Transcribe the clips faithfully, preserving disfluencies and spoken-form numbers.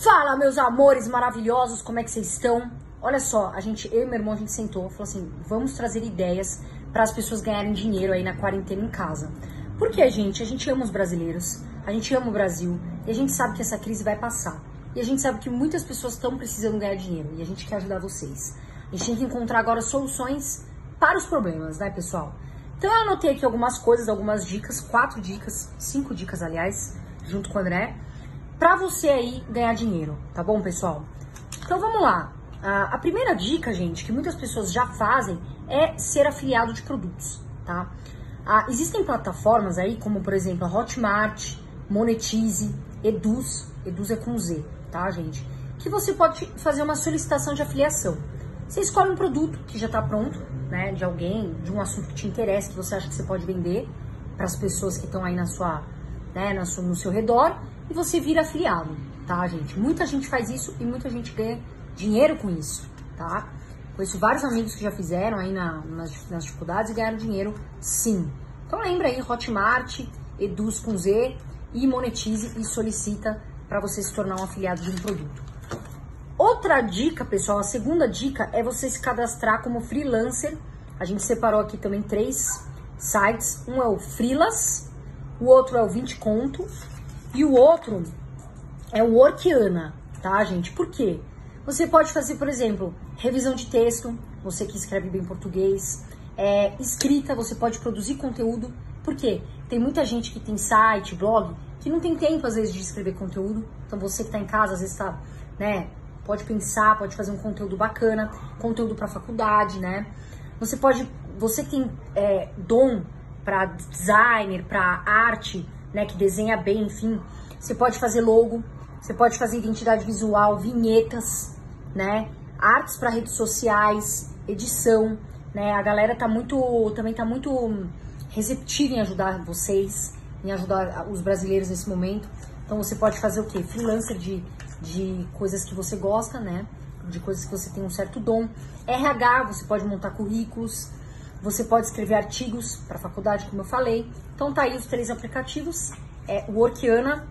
Fala, meus amores maravilhosos, como é que vocês estão? Olha só, a gente, eu e meu irmão, a gente sentou, falou assim, vamos trazer ideias para as pessoas ganharem dinheiro aí na quarentena em casa. Porque, gente, a gente ama os brasileiros, a gente ama o Brasil e a gente sabe que essa crise vai passar. E a gente sabe que muitas pessoas estão precisando ganhar dinheiro e a gente quer ajudar vocês. A gente tem que encontrar agora soluções para os problemas, né, pessoal? Então eu anotei aqui algumas coisas, algumas dicas, quatro dicas, cinco dicas, aliás, junto com o André, pra você aí ganhar dinheiro, tá bom, pessoal? Então vamos lá. A primeira dica, gente, que muitas pessoas já fazem é ser afiliado de produtos, tá? Ah, existem plataformas aí, como por exemplo a Hotmart, Monetize, Eduz, Eduz é com Z, tá, gente? Que você pode fazer uma solicitação de afiliação. Você escolhe um produto que já tá pronto, né, de alguém, de um assunto que te interessa, que você acha que você pode vender para as pessoas que estão aí na sua, né, na sua, no seu redor, e você vira afiliado, tá, gente? Muita gente faz isso e muita gente ganha dinheiro com isso, tá? Conheço vários amigos que já fizeram aí na, nas, nas dificuldades e ganharam dinheiro, sim. Então lembra aí, Hotmart, Eduz com Z e Monetize e solicita para você se tornar um afiliado de um produto. Outra dica, pessoal, a segunda dica é você se cadastrar como freelancer. A gente separou aqui também três sites. Um é o Freelas, o outro é o vinte Conto e o outro é o Workiana, tá, gente? Por quê? Você pode fazer, por exemplo, revisão de texto, você que escreve bem português, é, escrita, você pode produzir conteúdo. Por quê? Tem muita gente que tem site, blog, que não tem tempo, às vezes, de escrever conteúdo. Então, você que tá em casa, às vezes tá, né, pode pensar, pode fazer um conteúdo bacana, conteúdo para faculdade, né? Você pode, você que tem é, dom para designer, para arte, né, que desenha bem, enfim, você pode fazer logo, você pode fazer identidade visual, vinhetas, né, artes para redes sociais, edição, né? A galera tá muito, também tá muito receptiva em ajudar vocês, em ajudar os brasileiros nesse momento. Então você pode fazer o quê? Freelancer de, de coisas que você gosta, né? De coisas que você tem um certo dom. R H, você pode montar currículos, você pode escrever artigos para faculdade, como eu falei. Então tá aí os três aplicativos, é o Workiana,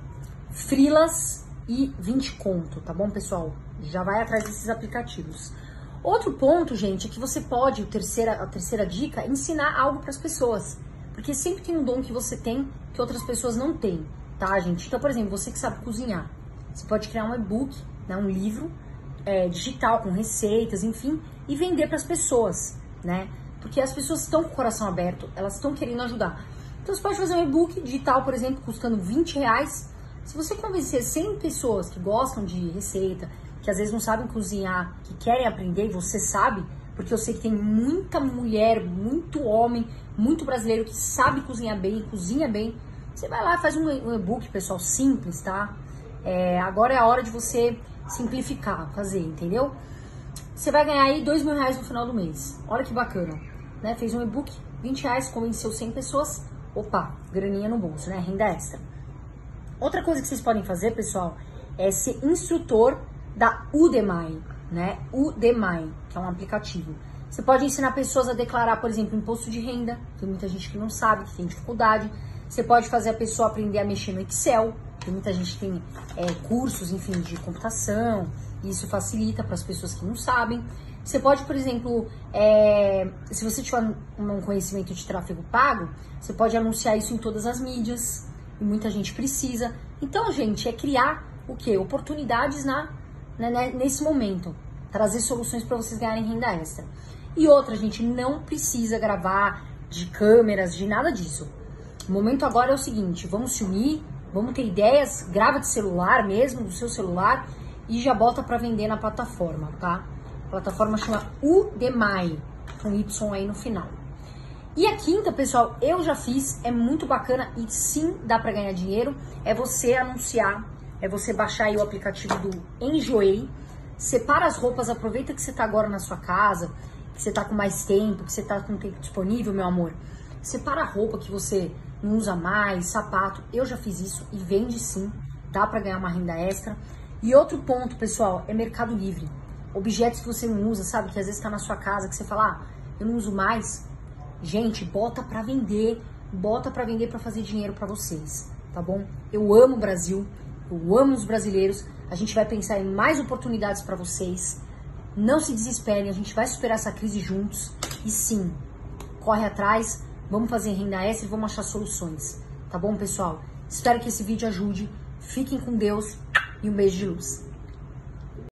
Freelas e vinte Conto, tá bom, pessoal? Já vai atrás desses aplicativos. Outro ponto, gente, é que você pode, a terceira, a terceira dica, ensinar algo para as pessoas. Porque sempre tem um dom que você tem que outras pessoas não têm, tá, gente? Então, por exemplo, você que sabe cozinhar, você pode criar um e-book, né, um livro é, digital com receitas, enfim, e vender para as pessoas, né? Porque as pessoas estão com o coração aberto, elas estão querendo ajudar. Então, você pode fazer um e-book digital, por exemplo, custando vinte reais. Se você convencer cem pessoas que gostam de receita, que às vezes não sabem cozinhar, que querem aprender, e você sabe, porque eu sei que tem muita mulher, muito homem, muito brasileiro que sabe cozinhar bem, cozinha bem. Você vai lá e faz um e-book, pessoal, simples, tá? É, agora é a hora de você simplificar, fazer, entendeu? Você vai ganhar aí dois mil reais no final do mês. Olha que bacana, né? Fez um e-book, vinte reais, convenceu cem pessoas. Opa, graninha no bolso, né? Renda extra. Outra coisa que vocês podem fazer, pessoal, é ser instrutor da Udemy, né? Udemy, que é um aplicativo. Você pode ensinar pessoas a declarar, por exemplo, imposto de renda. Tem muita gente que não sabe, que tem dificuldade. Você pode fazer a pessoa aprender a mexer no Excel. Tem muita gente que tem é, cursos, enfim, de computação. E isso facilita para as pessoas que não sabem. Você pode, por exemplo, é, se você tiver um conhecimento de tráfego pago, você pode anunciar isso em todas as mídias. E muita gente precisa. Então, gente, é criar o quê? Oportunidades na, né, nesse momento. Trazer soluções para vocês ganharem renda extra. E outra, gente, não precisa gravar de câmeras, de nada disso. O momento agora é o seguinte, vamos se unir, vamos ter ideias, grava de celular mesmo, do seu celular, e já bota para vender na plataforma, tá? A plataforma chama Udemy, com Y aí no final. E a quinta, pessoal, eu já fiz, é muito bacana e sim dá para ganhar dinheiro, é você anunciar, é você baixar aí o aplicativo do Enjoei, separa as roupas, aproveita que você tá agora na sua casa, que você tá com mais tempo, que você tá com tempo disponível, meu amor. Separa a roupa que você não usa mais, sapato, eu já fiz isso e vende sim, dá para ganhar uma renda extra. E outro ponto, pessoal, é Mercado Livre. Objetos que você não usa, sabe, que às vezes tá na sua casa, que você fala, ah, eu não uso mais. Gente, bota para vender, bota para vender para fazer dinheiro para vocês, tá bom? Eu amo o Brasil, Eu amo os brasileiros. A gente vai pensar em mais oportunidades para vocês. Não se desesperem, a gente vai superar essa crise juntos. E sim, corre atrás, vamos fazer renda extra e vamos achar soluções. Tá bom, pessoal? Espero que esse vídeo ajude. Fiquem com Deus e um beijo de luz.